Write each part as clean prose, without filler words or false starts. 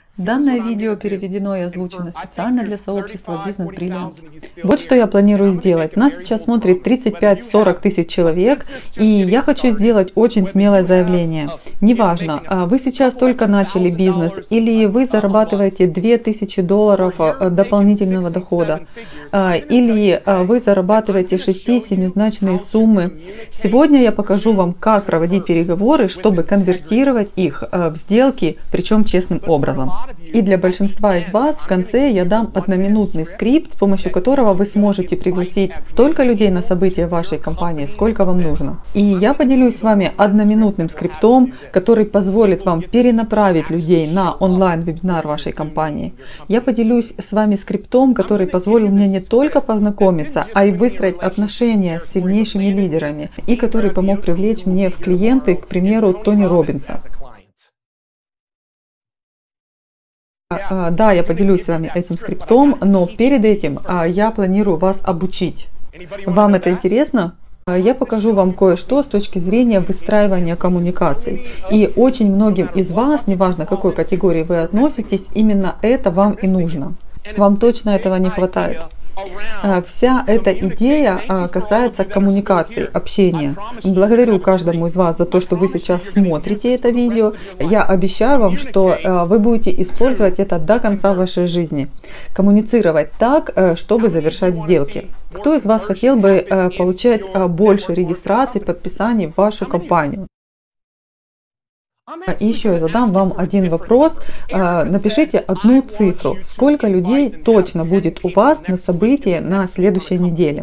Данное видео переведено и озвучено специально для сообщества Business Brilliance. Вот что я планирую сделать. Нас сейчас смотрит 35-40 тысяч человек, и я хочу сделать очень смелое заявление. Неважно, вы сейчас только начали бизнес, или вы зарабатываете $2000 дополнительного дохода, или вы зарабатываете 6-7-значные суммы. Сегодня я покажу вам, как проводить переговоры, чтобы конвертировать их в сделки, причем честным образом. И для большинства из вас в конце я дам одноминутный скрипт, с помощью которого вы сможете пригласить столько людей на события вашей компании, сколько вам нужно. И я поделюсь с вами одноминутным скриптом, который позволит вам перенаправить людей на онлайн-вебинар вашей компании. Я поделюсь с вами скриптом, который позволил мне не только познакомиться, а и выстроить отношения с сильнейшими лидерами, и который помог привлечь мне в клиенты, к примеру, Тони Роббинса. Да, я поделюсь с вами этим скриптом, но перед этим я планирую вас обучить. Вам это интересно? Я покажу вам кое-что с точки зрения выстраивания коммуникаций. И очень многим из вас, неважно к какой категории вы относитесь, именно это вам и нужно. Вам точно этого не хватает. Вся эта идея касается коммуникации, общения. Благодарю каждому из вас за то, что вы сейчас смотрите это видео. Я обещаю вам, что вы будете использовать это до конца вашей жизни. Коммуницировать так, чтобы завершать сделки. Кто из вас хотел бы получать больше регистраций, подписаний в вашу компанию? И еще я задам вам один вопрос. Напишите одну цифру. Сколько людей точно будет у вас на событии на следующей неделе?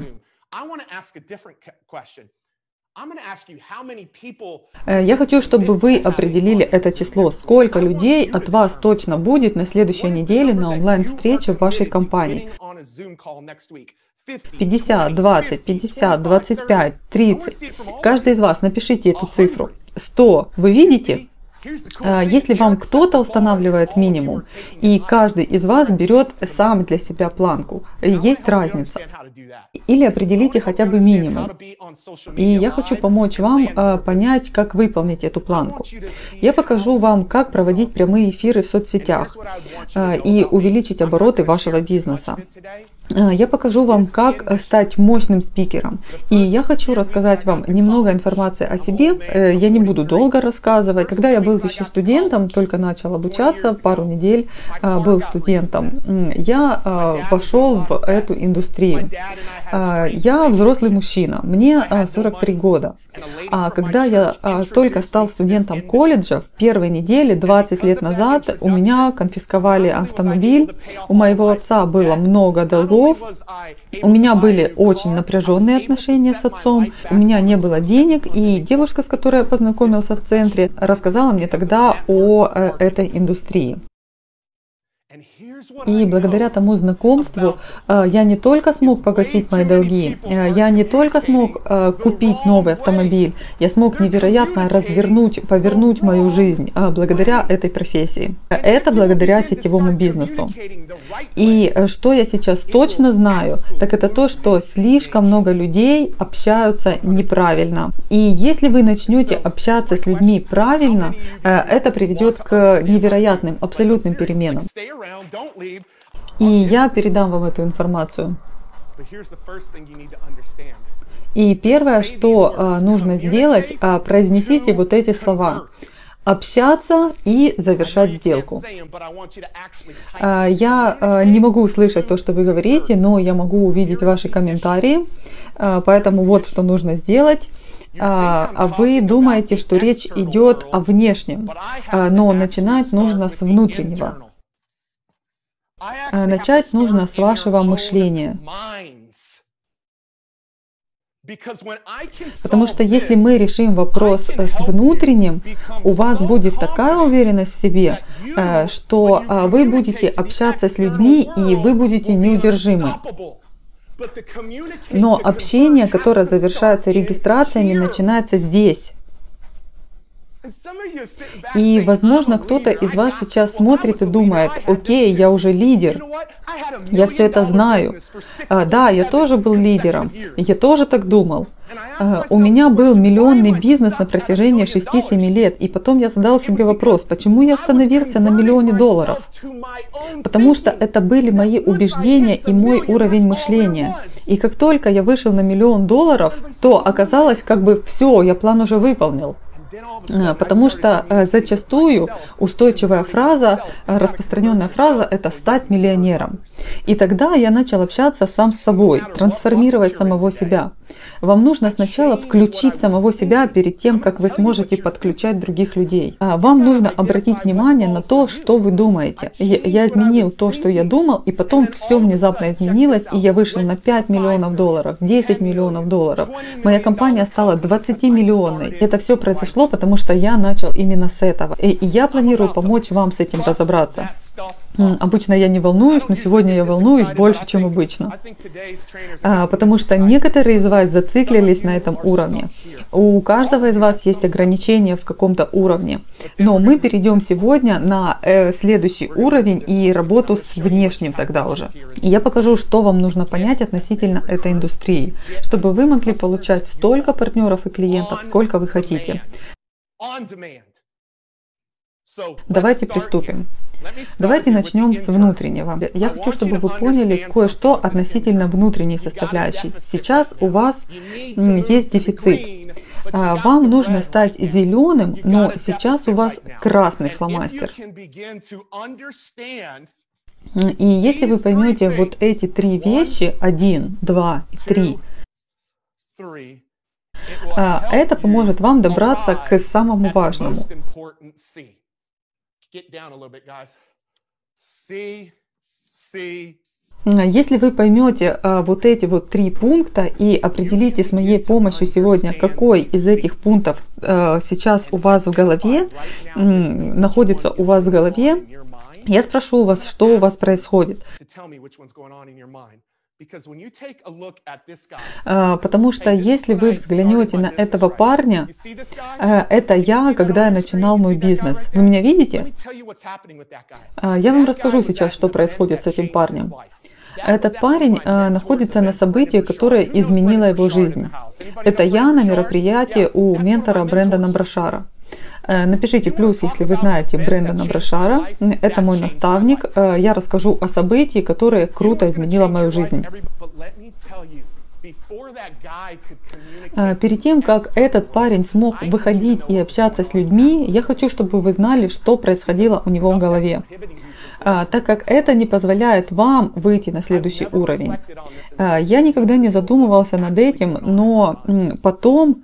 Я хочу, чтобы вы определили это число. Сколько людей от вас точно будет на следующей неделе на онлайн-встрече в вашей компании? 50, 20, 50, 25, 30. Каждый из вас напишите эту цифру. 100. Вы видите? Если вам кто-то устанавливает минимум, и каждый из вас берет сам для себя планку, есть разница. Или определите хотя бы минимум. И я хочу помочь вам понять, как выполнить эту планку. Я покажу вам, как проводить прямые эфиры в соцсетях и увеличить обороты вашего бизнеса. Я покажу вам, как стать мощным спикером. И я хочу рассказать вам немного информации о себе. Я не буду долго рассказывать. Когда я был еще студентом, только начал обучаться, пару недель был студентом, я вошел в эту индустрию. Я взрослый мужчина, мне 43 года. А когда я только стал студентом колледжа, в первой неделе, 20 лет назад, у меня конфисковали автомобиль, у моего отца было много долгов, у меня были очень напряженные отношения с отцом, у меня не было денег, и девушка, с которой я познакомился в центре, рассказала мне тогда о этой индустрии. И благодаря тому знакомству я не только смог погасить мои долги, я не только смог купить новый автомобиль, я смог невероятно повернуть мою жизнь благодаря этой профессии. Это благодаря сетевому бизнесу. И что я сейчас точно знаю, так это то, что слишком много людей общаются неправильно. И если вы начнете общаться с людьми правильно, это приведет к невероятным, абсолютным переменам. И я передам вам эту информацию. И первое, что нужно сделать, произнесите вот эти слова. Общаться и завершать сделку. Я не могу слышать то, что вы говорите, но я могу увидеть ваши комментарии. Поэтому вот что нужно сделать. А вы думаете, что речь идет о внешнем, но начинать нужно с внутреннего. Начать нужно с вашего мышления. Потому что если мы решим вопрос с внутренним, у вас будет такая уверенность в себе, что вы будете общаться с людьми и вы будете неудержимы. Но общение, которое завершается регистрациями, начинается здесь. И, возможно, кто-то из вас сейчас смотрит и думает: окей, я уже лидер, я все это знаю. Да, я тоже был лидером, я тоже так думал. У меня был миллионный бизнес на протяжении 6-7 лет, и потом я задал себе вопрос, почему я остановился на $1 миллион? Потому что это были мои убеждения и мой уровень мышления. И как только я вышел на $1 миллион, то оказалось, как бы все, я план уже выполнил. Потому что зачастую устойчивая фраза, распространенная фраза – это «стать миллионером». И тогда я начал общаться сам с собой, трансформировать самого себя. Вам нужно сначала включить самого себя перед тем, как вы сможете подключать других людей. Вам нужно обратить внимание на то, что вы думаете. Я изменил то, что я думал, и потом все внезапно изменилось, и я вышел на $5 миллионов, 10 миллионов долларов. Моя компания стала 20-миллионной. Это все произошло, потому что я начал именно с этого. И я планирую помочь вам с этим разобраться. Обычно я не волнуюсь, но сегодня я волнуюсь больше, чем обычно. Потому что некоторые из вас зациклились на этом уровне. У каждого из вас есть ограничения в каком-то уровне. Но мы перейдем сегодня на следующий уровень и работу с внешним тогда уже. И я покажу, что вам нужно понять относительно этой индустрии, чтобы вы могли получать столько партнеров и клиентов, сколько вы хотите. Давайте приступим. Давайте начнем с внутреннего. Я хочу, чтобы вы поняли кое-что относительно внутренней составляющей. Сейчас у вас есть дефицит. Вам нужно стать зеленым, но сейчас у вас красный фломастер. И если вы поймете вот эти 3 вещи, 1, 2 и 3, это поможет вам добраться к самому важному. Если вы поймете вот эти вот 3 пункта и определите с моей помощью сегодня, какой из этих пунктов сейчас у вас в голове, находится у вас в голове, я спрошу вас, что у вас происходит. Потому что если вы взглянете на этого парня, это я, когда я начинал мой бизнес. Вы меня видите? Я вам расскажу сейчас, что происходит с этим парнем. Этот парень находится на событии, которое изменило его жизнь. Это я на мероприятии у ментора Брэндона Брошара. Напишите плюс, если вы знаете Брэндона Брошара. Это мой наставник. Я расскажу о событии, которое круто изменило мою жизнь. Перед тем, как этот парень смог выходить и общаться с людьми, я хочу, чтобы вы знали, что происходило у него в голове. Так как это не позволяет вам выйти на следующий уровень. Я никогда не задумывался над этим, но потом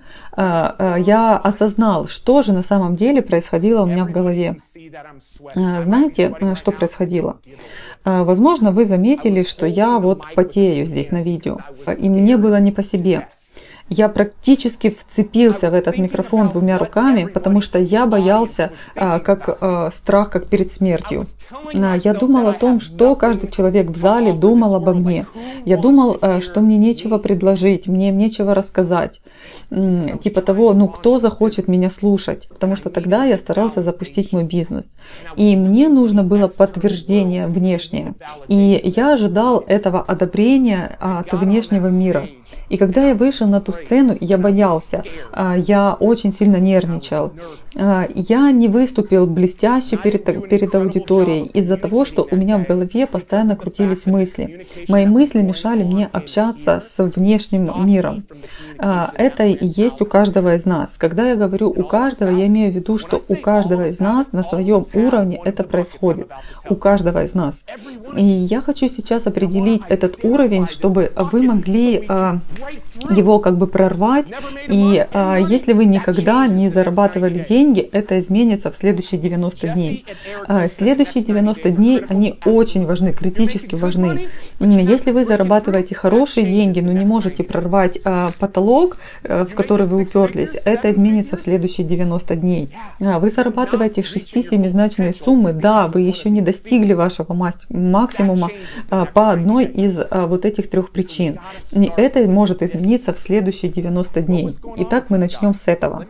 я осознал, что же на самом деле происходило у меня в голове. Знаете, что происходило? Возможно, вы заметили, что я вот потею здесь на видео, и мне было не по себе. Я практически вцепился в этот микрофон 2 руками, потому что я боялся, страх, как перед смертью. Я думал о том, что каждый человек в зале думал обо мне. Я думал, что мне нечего предложить, мне нечего рассказать. Типа того, кто захочет меня слушать, потому что тогда я старался запустить мой бизнес. И мне нужно было подтверждение внешнее. И я ожидал этого одобрения от внешнего мира. И когда я вышел на ту сцену, я боялся, я очень сильно нервничал. Я не выступил блестяще перед аудиторией из-за того, что у меня в голове постоянно крутились мысли. Мои мысли мешали мне общаться с внешним миром. Это и есть у каждого из нас. Когда я говорю «у каждого», я имею в виду, что у каждого из нас на своем уровне это происходит. У каждого из нас. И я хочу сейчас определить этот уровень, чтобы вы могли его прорвать. И если вы никогда не зарабатывали деньги, это изменится в следующие 90 дней. Следующие 90 дней, они очень важны, критически важны. Если вы зарабатываете хорошие деньги, но не можете прорвать потолок, в который вы уперлись, это изменится в следующие 90 дней. Вы зарабатываете 6-7-значные суммы, да, вы еще не достигли вашего максимума по одной из вот этих 3 причин. И это которое может измениться в следующие 90 дней. Итак, мы начнем с этого.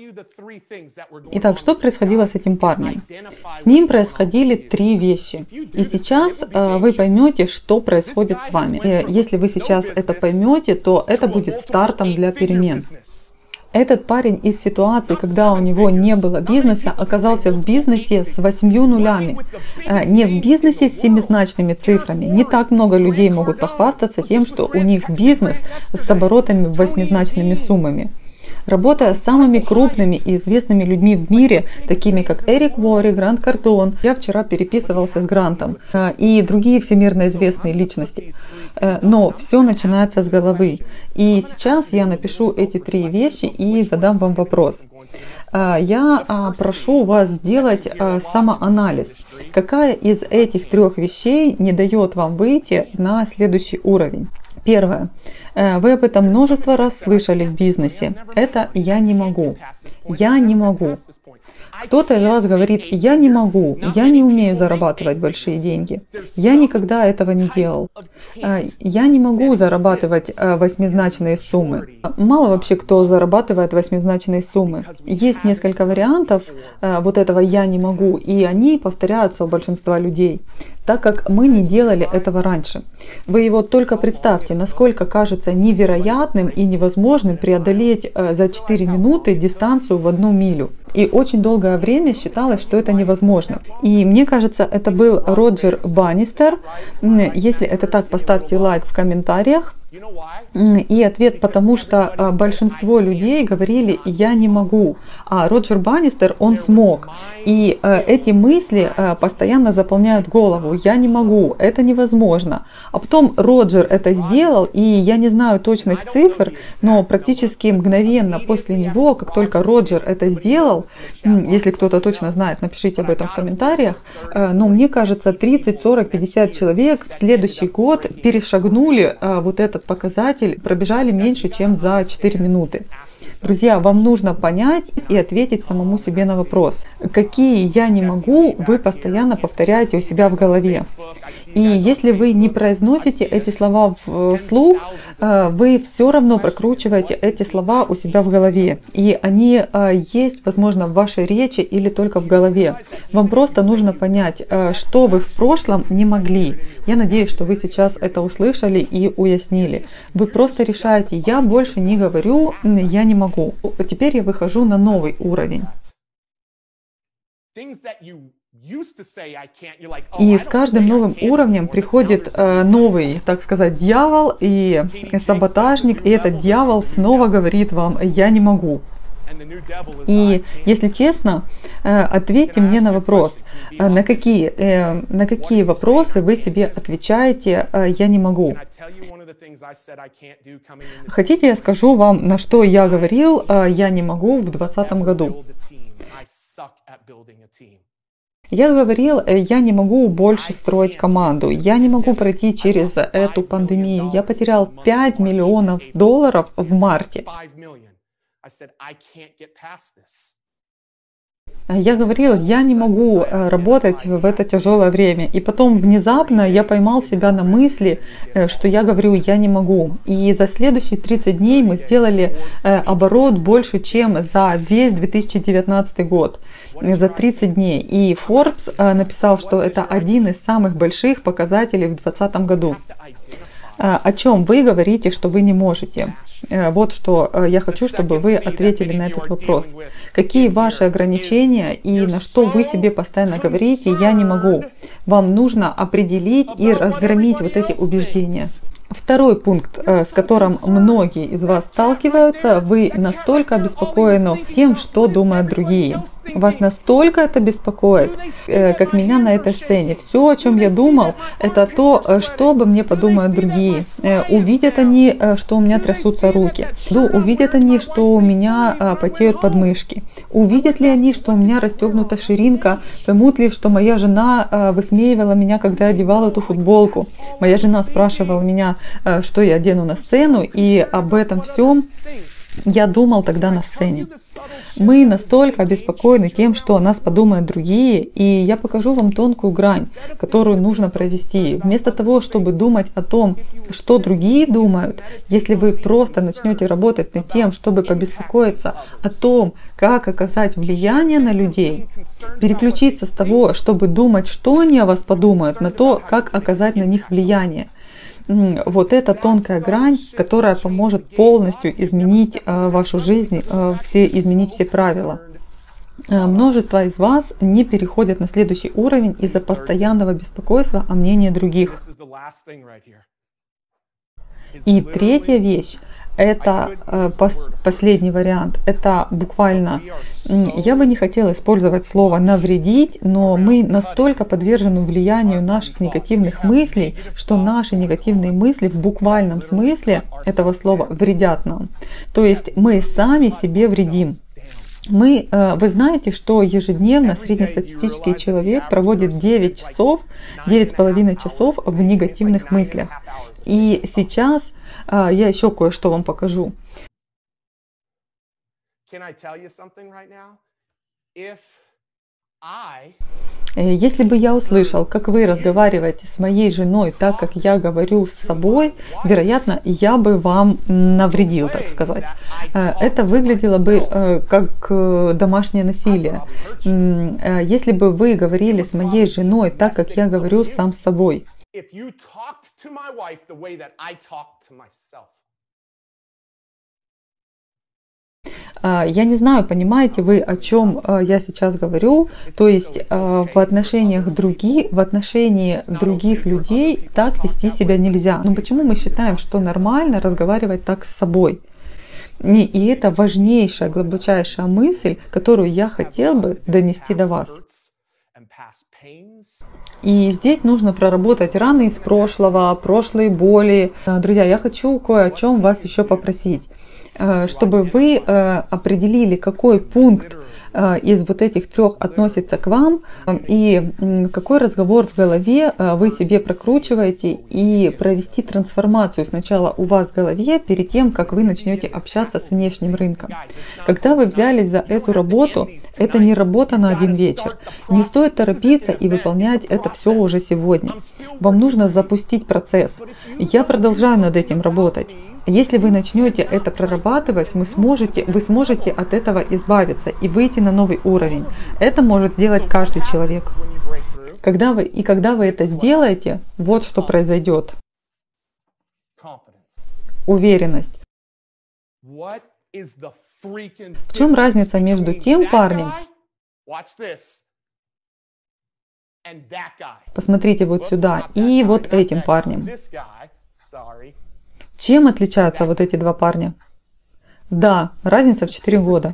Итак, что происходило с этим парнем? С ним происходили 3 вещи. И сейчас вы поймете, что происходит с вами. Если вы сейчас это поймете, то это будет стартом для перемен. Этот парень из ситуации, когда у него не было бизнеса, оказался в бизнесе с 8 нулями. Не в бизнесе с 7-значными цифрами. Не так много людей могут похвастаться тем, что у них бизнес с оборотами 8-значными суммами. Работая с самыми крупными и известными людьми в мире, такими как Эрик Вори, Грант Кардон, я вчера переписывался с Грантом и другие всемирно известные личности. Но все начинается с головы. И сейчас я напишу эти 3 вещи и задам вам вопрос. Я прошу вас сделать самоанализ. Какая из этих 3 вещей не дает вам выйти на следующий уровень? Первое. Вы об этом множество раз слышали в бизнесе. Это «я не могу». «Я не могу». Кто-то из вас говорит «я не могу», «я не умею зарабатывать большие деньги». Я никогда этого не делал. Я не могу зарабатывать 8-значные суммы. Мало вообще кто зарабатывает 8-значные суммы. Есть несколько вариантов вот этого «я не могу», и они повторяются у большинства людей, так как мы не делали этого раньше. Вы его только представьте, насколько кажется невероятным и невозможным преодолеть за 4 минуты дистанцию в 1 милю. И очень долгое время считалось, что это невозможно. И мне кажется, это был Роджер Баннистер. Если это так, поставьте лайк в комментариях. И ответ: потому что большинство людей говорили «я не могу», а Роджер Баннистер, он смог. И эти мысли постоянно заполняют голову: «я не могу», «это невозможно». А потом Роджер это сделал, и я не знаю точных цифр, но практически мгновенно после него, как только Роджер это сделал, если кто-то точно знает, напишите об этом в комментариях, но мне кажется, 30, 40, 50 человек в следующий год перешагнули вот этот показатель, пробежали меньше, чем за 4 минуты. Друзья, вам нужно понять и ответить самому себе на вопрос: какие «я не могу» вы постоянно повторяете у себя в голове. И если вы не произносите эти слова вслух, вы все равно прокручиваете эти слова у себя в голове. И они есть, возможно, в вашей речи или только в голове. Вам просто нужно понять, что вы в прошлом не могли. Я надеюсь, что вы сейчас это услышали и уяснили. Вы просто решаете: я больше не говорю «я не могу». Теперь я выхожу на новый уровень. И с каждым новым уровнем приходит новый, так сказать, дьявол и саботажник, и этот дьявол снова говорит вам: «я не могу». И, если честно, ответьте мне на вопрос, на какие вопросы вы себе отвечаете «я не могу». Хотите, я скажу вам, на что я говорил «я не могу» в 2020 году? Я говорил: я не могу больше строить команду, я не могу пройти через эту пандемию. Я потерял $5 миллионов в марте. Я говорил: я не могу работать в это тяжелое время. И потом внезапно я поймал себя на мысли, что я говорю «я не могу». И за следующие 30 дней мы сделали оборот больше, чем за весь 2019 год. За 30 дней. И Forbes написал, что это один из самых больших показателей в 2020 году. О чем вы говорите, что вы не можете? Вот что я хочу, чтобы вы ответили на этот вопрос. Какие ваши ограничения и на что вы себе постоянно говорите «я не могу»? Вам нужно определить и разгромить вот эти убеждения. Второй пункт, с которым многие из вас сталкиваются: вы настолько обеспокоены тем, что думают другие. Вас настолько это беспокоит, как меня на этой сцене. Все, о чем я думал, это то, что обо мне подумают другие. Увидят они, что у меня трясутся руки. Увидят они, что у меня потеют подмышки. Увидят ли они, что у меня расстегнута ширинка? Поймут ли, что моя жена высмеивала меня, когда я одевала эту футболку? Моя жена спрашивала меня, что я одену на сцену, и об этом всем Я думал тогда на сцене. Мы настолько обеспокоены тем, что о нас подумают другие, и я покажу вам тонкую грань, которую нужно провести. Вместо того, чтобы думать о том, что другие думают, если вы просто начнете работать над тем, чтобы побеспокоиться о том, как оказать влияние на людей, переключиться с того, чтобы думать, что они о вас подумают, на то, как оказать на них влияние. Вот эта тонкая грань, которая поможет полностью изменить вашу жизнь, изменить все правила. Множество из вас не переходят на следующий уровень из-за постоянного беспокойства о мнении других. И третья вещь. Это последний вариант. Это буквально, я бы не хотела использовать слово «навредить», но мы настолько подвержены влиянию наших негативных мыслей, что наши негативные мысли в буквальном смысле этого слова вредят нам. То есть мы сами себе вредим. Вы знаете, что ежедневно среднестатистический человек проводит 9,5 часов в негативных мыслях. И сейчас я еще кое-что вам покажу. Если бы я услышал, как вы разговариваете с моей женой так, как я говорю с собой, вероятно, я бы вам навредил, так сказать. Это выглядело бы как домашнее насилие. Если бы вы говорили с моей женой так, как я говорю сам с собой. Я не знаю, понимаете вы, о чем я сейчас говорю. То есть в отношении других людей так вести себя нельзя. Но почему мы считаем, что нормально разговаривать так с собой? И это важнейшая, глубочайшая мысль, которую я хотел бы донести до вас. И здесь нужно проработать раны из прошлого, прошлые боли. Друзья, я хочу кое о чем вас еще попросить, чтобы вы определили, какой пункт из вот этих трех относится к вам, и какой разговор в голове вы себе прокручиваете, и провести трансформацию сначала у вас в голове, перед тем, как вы начнете общаться с внешним рынком. Когда вы взялись за эту работу, это не работа на один вечер. Не стоит торопиться и выполнять это все уже сегодня. Вам нужно запустить процесс. Я продолжаю над этим работать. Если вы начнете это прорабатывать, вы сможете от этого избавиться и выйти на новый уровень. Это может сделать каждый человек. Когда вы это сделаете, вот что произойдет. Уверенность. В чем разница между тем парнем? Посмотрите вот сюда. И вот этим парнем. Чем отличаются вот эти два парня? Да, разница в 4 года.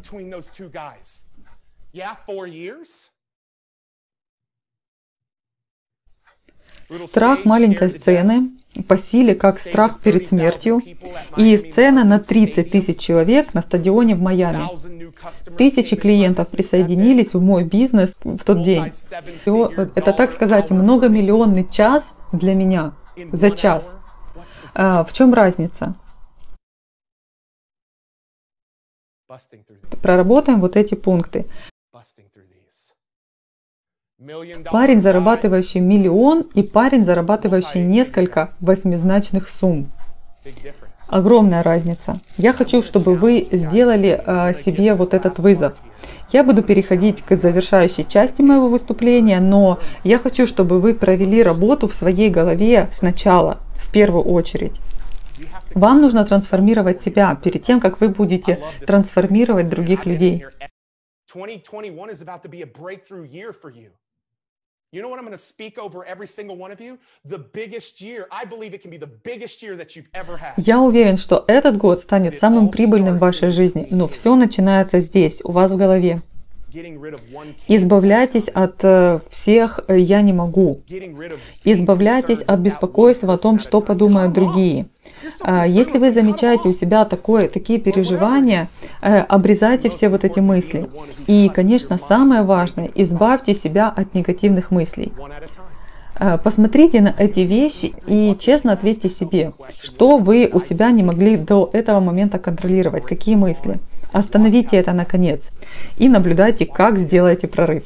Страх маленькой сцены по силе, как страх перед смертью, и сцена на 30 тысяч человек на стадионе в Майами. Тысячи клиентов присоединились в мой бизнес в тот день. Это, так сказать, многомиллионный час для меня за час. В чем разница? Проработаем вот эти пункты. Парень, зарабатывающий 1 миллион, и парень, зарабатывающий несколько восьмизначных сумм. Огромная разница. Я хочу, чтобы вы сделали себе вот этот вызов. Я буду переходить к завершающей части моего выступления, но я хочу, чтобы вы провели работу в своей голове сначала, в первую очередь. Вам нужно трансформировать себя перед тем, как вы будете трансформировать других людей. Я уверен, что этот год станет самым прибыльным в вашей жизни, но все начинается здесь, у вас в голове. Избавляйтесь от всех «я не могу». Избавляйтесь от беспокойства о том, что подумают другие. Если вы замечаете у себя такие переживания, обрезайте все вот эти мысли. И, конечно, самое важное, избавьте себя от негативных мыслей. Посмотрите на эти вещи и честно ответьте себе, что вы у себя не могли до этого момента контролировать, какие мысли. Остановите это наконец и наблюдайте, как сделаете прорыв.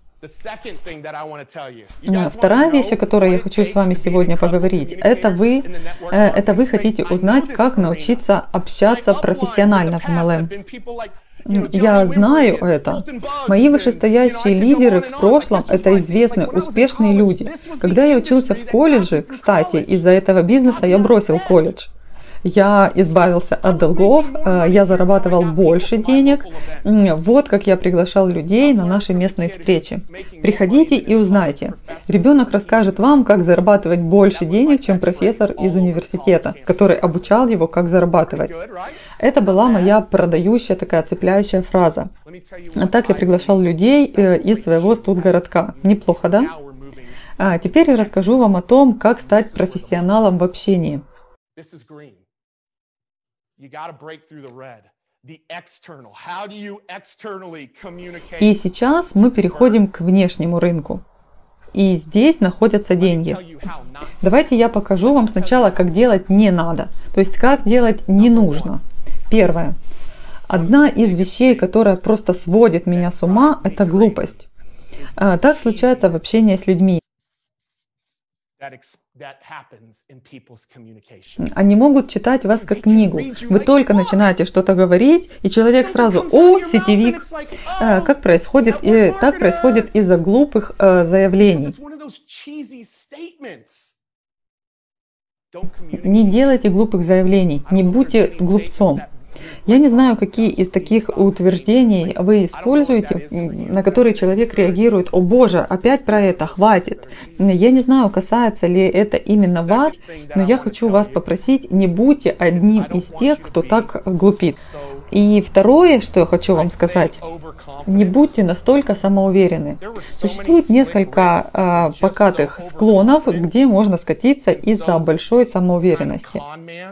Вторая вещь, о которой я хочу с вами сегодня поговорить, это вы хотите узнать, как научиться общаться профессионально в MLM. Я знаю это. Мои вышестоящие лидеры в прошлом – это известные, успешные люди. Когда я учился в колледже, кстати, из-за этого бизнеса я бросил колледж. Я избавился от долгов, я зарабатывал больше денег. Вот как я приглашал людей на наши местные встречи. Приходите и узнайте. Ребенок расскажет вам, как зарабатывать больше денег, чем профессор из университета, который обучал его, как зарабатывать. Это была моя продающая, такая цепляющая фраза. А так я приглашал людей из своего студгородка. Неплохо, да? Теперь я расскажу вам о том, как стать профессионалом в общении. И сейчас мы переходим к внешнему рынку. И здесь находятся деньги. Давайте я покажу вам сначала, как делать не надо. То есть, как делать не нужно. Первое. Одна из вещей, которая просто сводит меня с ума, это глупость. Так случается в общении с людьми. Они могут читать вас как книгу. Вы только начинаете что-то говорить, и человек сразу: «О, сетевик!» Так происходит из-за глупых заявлений. Не делайте глупых заявлений, не будьте глупцом. Я не знаю, какие из таких утверждений вы используете, на которые человек реагирует: «О боже, опять про это, хватит». Я не знаю, касается ли это именно вас, но я хочу вас попросить, не будьте одним из тех, кто так глупит. И второе, что я хочу вам сказать, не будьте настолько самоуверены. Существует несколько покатых склонов, где можно скатиться из-за большой самоуверенности.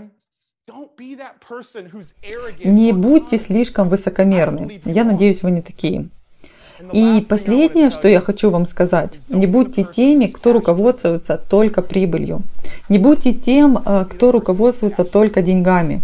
Не будьте слишком высокомерны. Я надеюсь, вы не такие. И последнее, что я хочу вам сказать. Не будьте теми, кто руководствуется только прибылью. Не будьте тем, кто руководствуется только деньгами.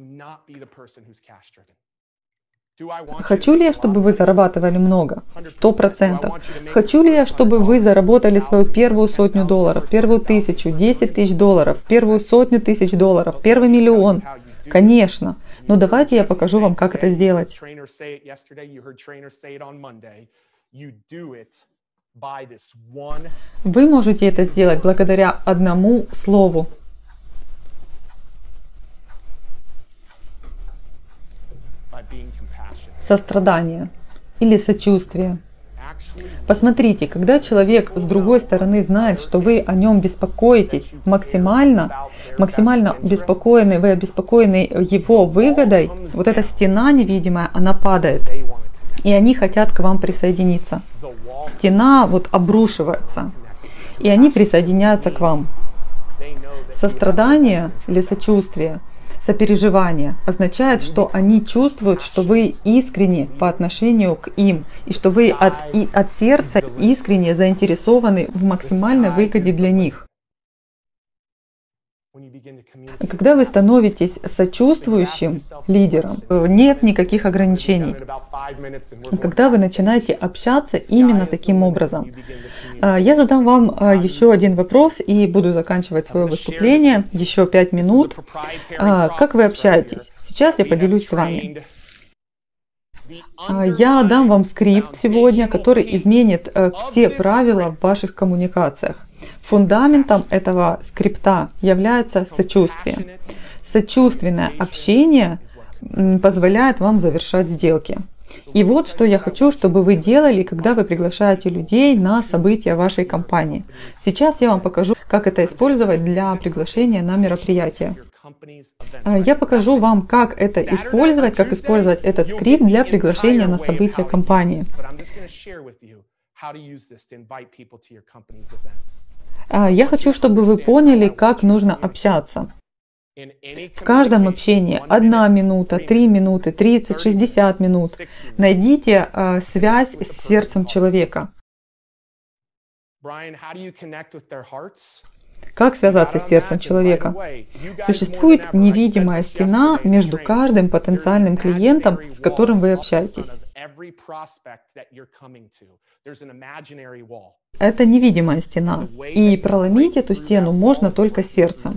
Хочу ли я, чтобы вы зарабатывали много? 100%. Хочу ли я, чтобы вы заработали свою первую $100, первую 1000, 10 тысяч долларов, первую 100 тысяч долларов, первый миллион? Конечно. Но давайте я покажу вам, как это сделать. Вы можете это сделать благодаря одному слову. Сострадание или сочувствие. Посмотрите, когда человек с другой стороны знает, что вы о нем беспокоитесь максимально обеспокоены, вы обеспокоены его выгодой, вот эта стена невидимая, она падает. И они хотят к вам присоединиться. Стена вот обрушивается, и они присоединяются к вам. Сострадание или сочувствие, сопереживание означает, что они чувствуют, что вы искренне по отношению к им, и что вы от сердца искренне заинтересованы в максимальной выгоде для них. Когда вы становитесь сочувствующим лидером, нет никаких ограничений. Когда вы начинаете общаться именно таким образом. Я задам вам еще один вопрос и буду заканчивать свое выступление. Еще 5 минут. Как вы общаетесь? Сейчас я поделюсь с вами. Я дам вам скрипт сегодня, который изменит все правила в ваших коммуникациях. Фундаментом этого скрипта является сочувствие. Сочувственное общение позволяет вам завершать сделки. И вот что я хочу, чтобы вы делали, когда вы приглашаете людей на события вашей компании. Сейчас я вам покажу, как это использовать для приглашения на мероприятие. Я покажу вам, как это использовать, как использовать этот скрипт для приглашения на события компании. Я хочу, чтобы вы поняли, как нужно общаться. В каждом общении 1 минута, 3 минуты, 30, 60 минут. Найдите связь с сердцем человека. Как связаться с сердцем человека? Существует невидимая стена между каждым потенциальным клиентом, с которым вы общаетесь. Это невидимая стена, и проломить эту стену можно только сердцем.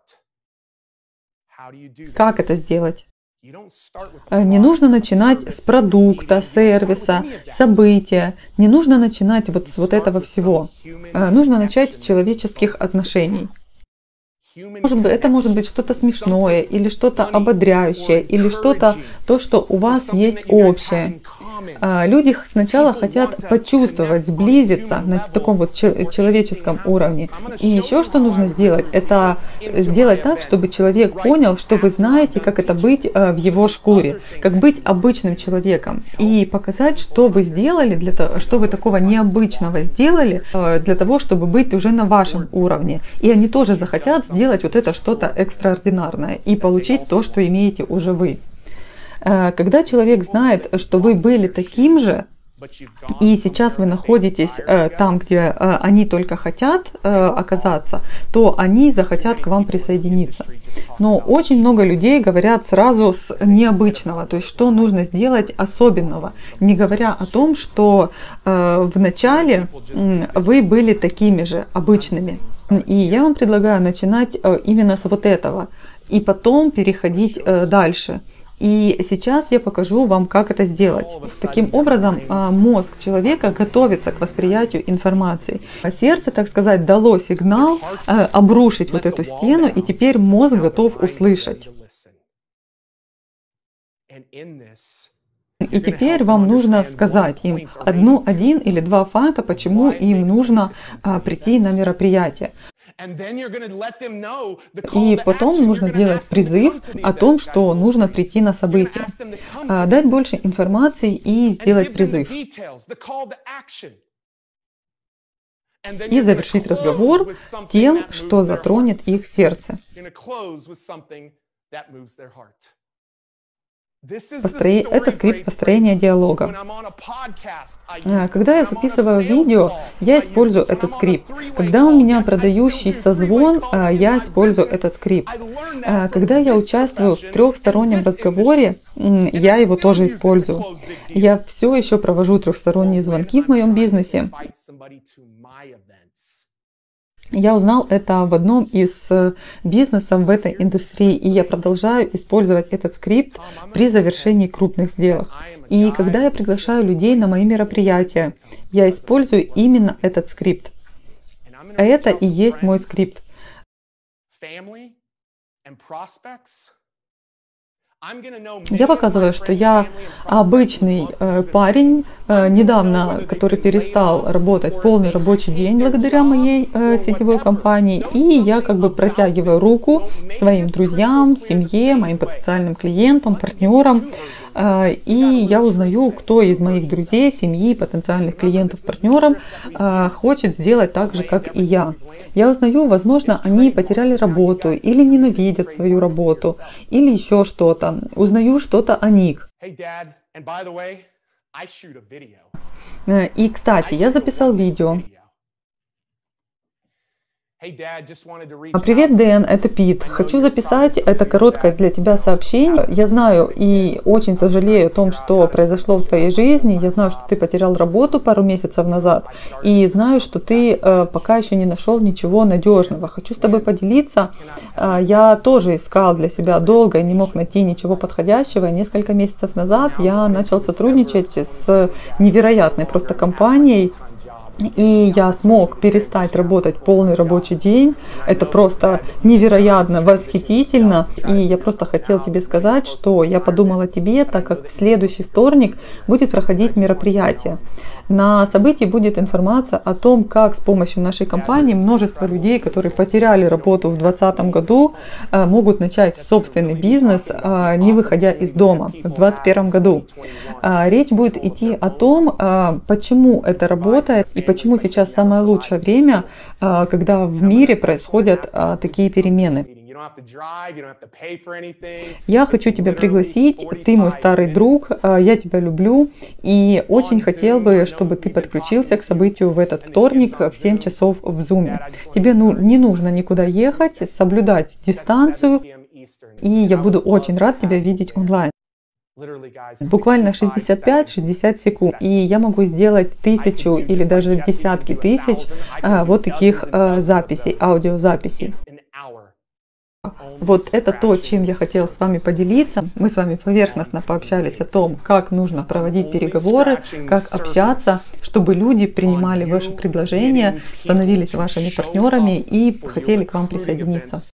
Как это сделать? Не нужно начинать с продукта, сервиса, события. Не нужно начинать с вот этого всего. Нужно начать с человеческих отношений. Это может быть что-то смешное, или что-то ободряющее, или что-то, то, что у вас есть общее. Люди сначала хотят почувствовать, сблизиться на таком вот человеческом уровне. И еще что нужно сделать, это сделать так, чтобы человек понял, что вы знаете, как это быть в его шкуре, как быть обычным человеком. И показать, что вы сделали, что вы такого необычного сделали, для того, чтобы быть уже на вашем уровне. И они тоже захотят сделать вот это что-то экстраординарное и получить то, что имеете уже вы. Когда человек знает, что вы были таким же, и сейчас вы находитесь там, где они только хотят оказаться, то они захотят к вам присоединиться. Но очень много людей говорят сразу с необычного, то есть что нужно сделать особенного, не говоря о том, что вначале вы были такими же обычными. И я вам предлагаю начинать именно с вот этого, и потом переходить дальше. И сейчас я покажу вам, как это сделать. Таким образом, мозг человека готовится к восприятию информации. Сердце, так сказать, дало сигнал обрушить вот эту стену, и теперь мозг готов услышать. И теперь вам нужно сказать им один или два факта, почему им нужно прийти на мероприятие. И потом нужно сделать призыв о том, что нужно прийти на событие, дать больше информации и сделать призыв. И завершить разговор тем, что затронет их сердце. Это скрипт построения диалога. Когда я записываю видео, я использую этот скрипт. Когда у меня продающий созвон, я использую этот скрипт. Когда я участвую в трехстороннем разговоре, я его тоже использую. Я все еще провожу трехсторонние звонки в моем бизнесе. Я узнал это в одном из бизнесов в этой индустрии, и я продолжаю использовать этот скрипт при завершении крупных сделок. И когда я приглашаю людей на мои мероприятия, я использую именно этот скрипт. А это и есть мой скрипт. Я показываю, что я обычный парень, недавно, который перестал работать полный рабочий день благодаря моей сетевой компании, и я как бы протягиваю руку своим друзьям, семье, моим потенциальным клиентам, партнерам, и я узнаю, кто из моих друзей, семьи, потенциальных клиентов, партнеров хочет сделать так же, как и я. Я узнаю, возможно, они потеряли работу или ненавидят свою работу, или еще что-то. Узнаю что-то о них. И, кстати, я записал видео. Привет, Дэн, это Пит. Хочу записать это короткое для тебя сообщение. Я знаю и очень сожалею о том, что произошло в твоей жизни. Я знаю, что ты потерял работу пару месяцев назад. И знаю, что ты пока еще не нашел ничего надежного. Хочу с тобой поделиться. Я тоже искал для себя долго и не мог найти ничего подходящего. Несколько месяцев назад я начал сотрудничать с невероятной просто компанией. И я смог перестать работать полный рабочий день. Это просто невероятно восхитительно. И я просто хотел тебе сказать, что я подумала о тебе, так как в следующий вторник будет проходить мероприятие. На событии будет информация о том, как с помощью нашей компании множество людей, которые потеряли работу в 2020 году, могут начать собственный бизнес, не выходя из дома в 2021 году. Речь будет идти о том, почему это работает и почему сейчас самое лучшее время, когда в мире происходят такие перемены. Я хочу тебя пригласить, ты мой старый друг, я тебя люблю и очень хотел бы, чтобы ты подключился к событию в этот вторник в 7 часов в Zoom. Тебе не нужно никуда ехать, соблюдать дистанцию, и я буду очень рад тебя видеть онлайн. Буквально 65-60 секунд, и я могу сделать 1000 или даже десятки тысяч вот таких записей, аудиозаписей. Вот это то, чем я хотела с вами поделиться. Мы с вами поверхностно пообщались о том, как нужно проводить переговоры, как общаться, чтобы люди принимали ваши предложения, становились вашими партнерами и хотели к вам присоединиться.